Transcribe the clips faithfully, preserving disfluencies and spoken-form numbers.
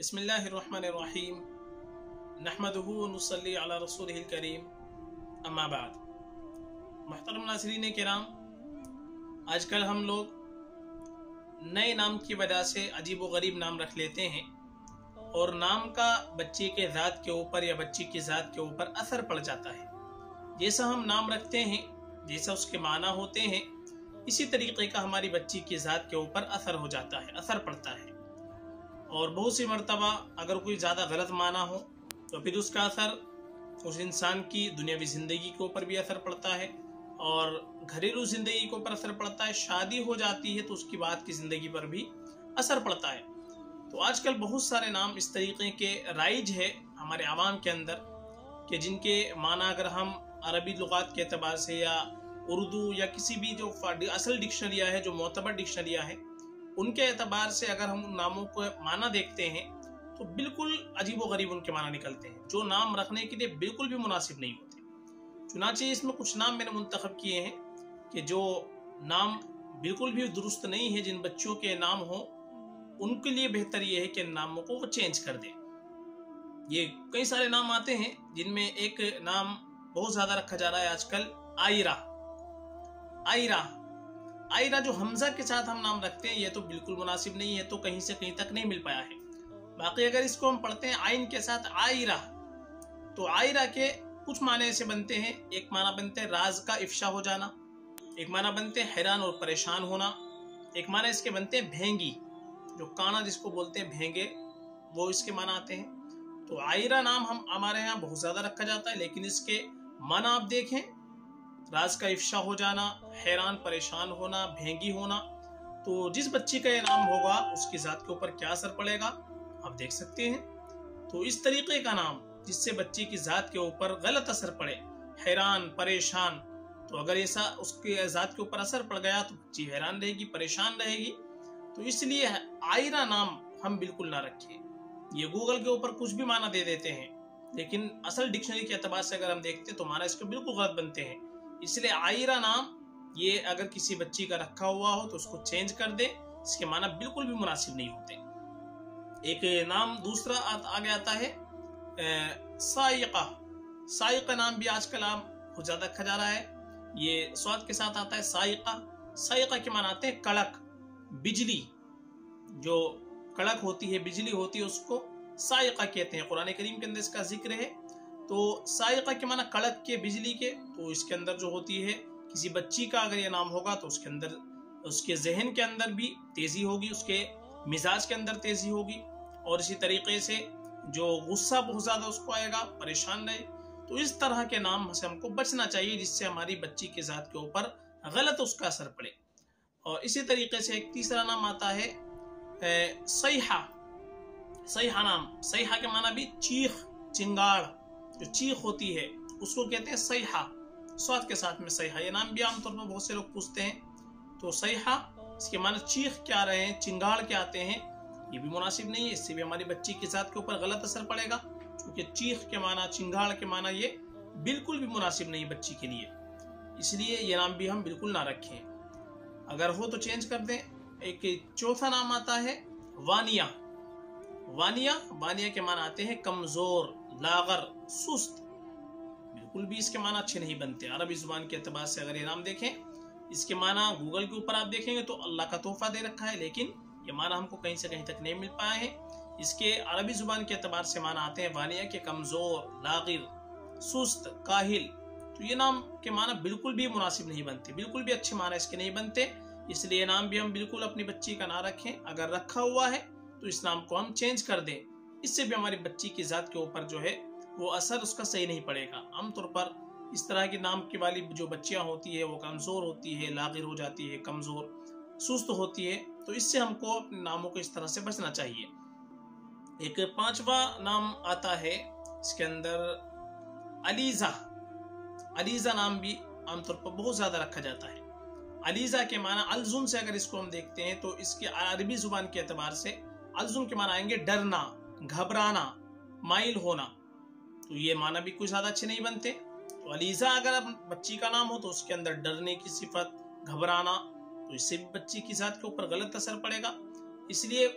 बिस्मिल्लाहिर्रहमानिर्रहीम नहमदुहु व नुसल्ली अला रसूलिहिल करीम अम्मा बाद। मुहतरम नाज़रीन किराम, आजकल हम लोग नए नाम की वजह से अजीब व गरीब नाम रख लेते हैं और नाम का बच्चे के ज़ात के ऊपर या बच्ची की ज़ात के ऊपर असर पड़ जाता है। जैसा हम नाम रखते हैं, जैसा उसके माना होते हैं, इसी तरीके का हमारी बच्ची की ज़ात के ऊपर असर हो जाता है, असर पड़ता है। और बहुत सी मर्तबा अगर कोई ज़्यादा गलत माना हो तो फिर उसका असर उस इंसान की दुनियावी ज़िंदगी के ऊपर भी असर पड़ता है और घरेलू ज़िंदगी के ऊपर असर पड़ता है। शादी हो जाती है तो उसकी बाद की ज़िंदगी पर भी असर पड़ता है। तो आजकल बहुत सारे नाम इस तरीके के राइज है हमारे आवाम के अंदर कि जिनके माना अगर हम अरबी लुगात के अतबार से या उर्दू या किसी भी जो असल डिक्शनरियाँ है, जो मोतबर डिक्शनरियाँ हैं, उनके एतबार से अगर हम उन नामों को माना देखते हैं तो बिल्कुल अजीब व गरीब उनके माना निकलते हैं, जो नाम रखने के लिए बिल्कुल भी मुनासिब नहीं होते। चुनांचे इसमें कुछ नाम मैंने मुंतखब किए हैं कि जो नाम बिल्कुल भी दुरुस्त नहीं है, जिन बच्चों के नाम हो उनके लिए बेहतर ये है कि इन नामों को वो चेंज कर दें। ये कई सारे नाम आते हैं जिनमें एक नाम बहुत ज़्यादा रखा जा रहा है आजकल, आयरा। आयरा आयरा जो हमजा के साथ हम नाम रखते हैं, ये तो बिल्कुल मुनासिब नहीं है, तो कहीं से कहीं तक नहीं मिल पाया है। बाकी अगर इसको हम पढ़ते हैं आइन के साथ आयरा, तो आयरा के कुछ माने ऐसे बनते हैं। एक माना बनते हैं राज का इफ्शा हो जाना, एक माना बनते हैं हैरान और परेशान होना, एक माना इसके बनते हैं भेंगी, जो काना जिसको बोलते हैं भेंगे, वो इसके माना आते हैं। तो आयरा नाम हम हमारे यहाँ बहुत ज्यादा रखा जाता है, लेकिन इसके माना आप देखें, राज का इफ्शा हो जाना, हैरान परेशान होना, भेंगी होना। तो जिस बच्ची का ये नाम होगा उसकी जात के ऊपर क्या असर पड़ेगा आप देख सकते हैं। तो इस तरीके का नाम जिससे बच्ची की जात के ऊपर गलत असर पड़े, हैरान परेशान, तो अगर ऐसा उसके जात के ऊपर असर पड़ गया तो बच्ची हैरान रहेगी, परेशान रहेगी। तो इसलिए आयरा नाम हम बिल्कुल ना रखें। ये गूगल के ऊपर कुछ भी माना दे देते हैं, लेकिन असल डिक्शनरी के एतबार से अगर हम देखते हैं तो माना इसके बिल्कुल गलत बनते हैं। इसलिए आयरा नाम ये अगर किसी बच्ची का रखा हुआ हो तो उसको चेंज कर दे, इसके माना बिल्कुल भी मुनासिब नहीं होते। एक नाम दूसरा आगे आता है साइका। साइका नाम भी आजकल आम बहुत ज्यादा रखा जा रहा है, ये स्वाद के साथ आता है साइका। साइका के माना आते हैं कड़क, बिजली, जो कड़क होती है, बिजली होती है, उसको साइका कहते हैं। कुरान करीम के अंदर इसका जिक्र है। तो साइका के माना कड़क के, बिजली के। तो इसके अंदर जो होती है, किसी बच्ची का अगर ये नाम होगा तो उसके अंदर उसके जहन के अंदर भी तेजी होगी, उसके मिजाज के अंदर तेजी होगी, और इसी तरीके से जो गुस्सा बहुत ज्यादा उसको आएगा, परेशान रहे। तो इस तरह के नाम से हमको बचना चाहिए जिससे हमारी बच्ची के जात के ऊपर गलत उसका असर पड़े। और इसी तरीके से एक तीसरा नाम आता है सैहा। सैहा नाम, सैहा के माना भी चीख, चिंगाड़, जो चीख होती है उसको कहते हैं सैहा, स्वाद के साथ में सैहा। ये नाम भी आमतौर पर बहुत से लोग पूछते हैं। तो सैहा, इसके माना चीख क्या रहे हैं, चिंगाड़ के आते हैं, ये भी मुनासिब नहीं है। इससे भी हमारी बच्ची की जात के ऊपर गलत असर पड़ेगा, क्योंकि चीख के माना, चिंगाड़ के माना ये बिल्कुल भी मुनासिब नहीं बच्ची के लिए। इसलिए ये नाम भी हम बिल्कुल ना रखें, अगर हो तो चेंज कर दें। एक चौथा नाम आता है वानिया। वानिया वानिया के माना आते हैं कमजोर, लागर, सुस्त। बिल्कुल भी इसके माना अच्छे नहीं बनते। अरबी जुबान के एतबार से अगर ये नाम देखें, इसके माना गूगल के ऊपर आप देखेंगे तो अल्लाह का तोहफा दे रखा है, लेकिन ये माना हमको कहीं से कहीं तक नहीं मिल पाया है। इसके अरबी जुबान के एतबार से माना आते हैं वानिया के कमजोर, लागिर, सुस्त, काहिल। तो ये नाम के माना बिल्कुल भी मुनासिब नहीं बनते, बिल्कुल भी अच्छे माना इसके नहीं बनते। इसलिए ये नाम भी हम बिल्कुल अपनी बच्ची का ना रखें। अगर रखा हुआ है तो इस नाम को हम चेंज कर दें, इससे भी हमारी बच्ची की जात के ऊपर जो है वो असर उसका सही नहीं पड़ेगा। आमतौर पर इस तरह की नाम की वाली जो बच्चियां होती है वो कमजोर होती है, लागिर हो जाती है, कमजोर, सुस्त होती है। तो इससे हमको अपने नामों को इस तरह से बचना चाहिए। एक पांचवा नाम आता है इसके अंदर अलीजा। अलीजा नाम भी आमतौर पर बहुत ज्यादा रखा जाता है। अलीजा के माना अलजुम से अगर इसको हम देखते हैं तो इसके अरबी जुबान के एतबार से अलजुम के माना आएंगे डरना, घबराना, माइल होना। तो ये माना भी कुछ ज्यादा अच्छे नहीं बनते। तो अलीजा अगर बच्ची का नाम हो तो उसके अंदर डरने की सिफत, घबराना, तो इससे भी बच्ची की जात के ऊपर गलत असर पड़ेगा। इसलिए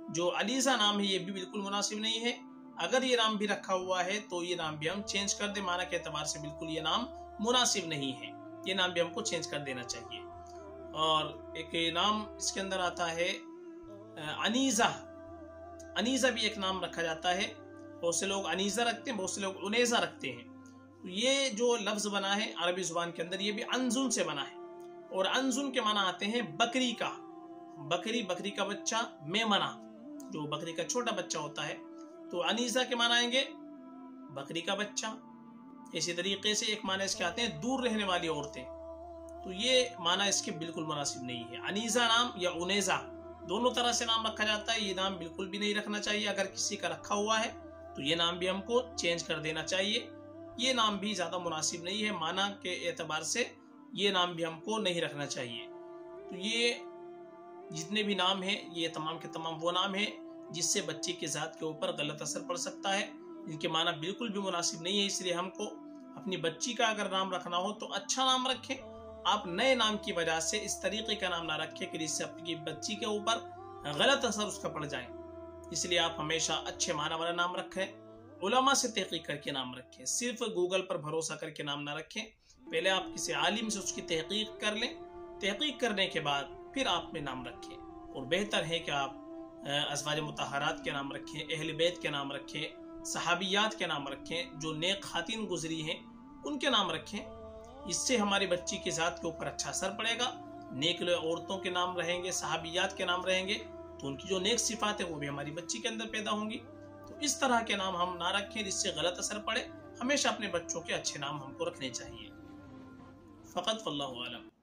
जो अलीज़ा नाम है ये भी बिल्कुल मुनासिब नहीं है। अगर ये नाम भी रखा हुआ है तो ये नाम भी हम चेंज कर दे, माना के एतबार से बिल्कुल ये नाम मुनासिब नहीं है, ये नाम भी हमको चेंज कर देना चाहिए। और एक नाम इसके अंदर आता है अनीज़ा। अनीज़ा भी एक नाम रखा जाता है, बहुत से लोग अनीज़ा रखते हैं, बहुत से लोग उनेज़ा रखते हैं। तो ये जो लफ्ज़ बना है अरबी ज़ुबान के अंदर, ये भी अनजुन से बना है, और अनजुन के माना आते हैं बकरी का, बकरी, बकरी का बच्चा, मेमना, जो बकरी का छोटा बच्चा होता है। तो अनीज़ा के माना आएंगे बकरी का बच्चा। इसी तरीके से एक माना इसके आते हैं दूर रहने वाली औरतें, तो ये माना इसके बिल्कुल मुनासिब नहीं है। अनीज़ा नाम या उनेज़ा दोनों तरह से नाम रखा जाता है, ये नाम बिल्कुल भी नहीं रखना चाहिए। अगर किसी का रखा हुआ है तो ये नाम भी हमको चेंज कर देना चाहिए, ये नाम भी ज़्यादा मुनासिब नहीं है, माना के एतबार से ये नाम भी हमको नहीं रखना चाहिए। तो ये जितने भी नाम हैं ये तमाम के तमाम वो नाम हैं जिससे बच्चे की ज़ात के ऊपर गलत असर पड़ सकता है, इनके माना बिल्कुल भी मुनासिब नहीं है। इसलिए हमको अपनी बच्ची का अगर नाम रखना हो तो अच्छा नाम रखें। आप नए नाम की वजह से इस तरीके का नाम ना रखें कि जिससे आपकी बच्ची के ऊपर गलत असर उसका पड़ जाए। इसलिए आप हमेशा अच्छे माना वाला नाम रखें, उलमा से तहकीक करके नाम रखें, सिर्फ गूगल पर भरोसा करके नाम ना रखें। पहले आप किसी आलिम से उसकी तहकीक कर लें, तहकीक करने के बाद फिर आप में नाम रखें। और बेहतर है कि आप अज़वाज मुतहरात के नाम रखें, अहले बैत के नाम रखें, सहाबियात के नाम रखें, जो नेक खातिन गुजरी हैं उनके नाम रखें। इससे हमारी बच्ची की ज़ात के ऊपर अच्छा असर पड़ेगा। नेक औरतों के नाम रहेंगे, सहाबियात के नाम रहेंगे, तो उनकी जो नेक सिफात है वो भी हमारी बच्ची के अंदर पैदा होंगी। तो इस तरह के नाम हम ना रखें जिससे गलत असर पड़े। हमेशा अपने बच्चों के अच्छे नाम हमको रखने चाहिए। फ़क़त वल्लाहु आलम।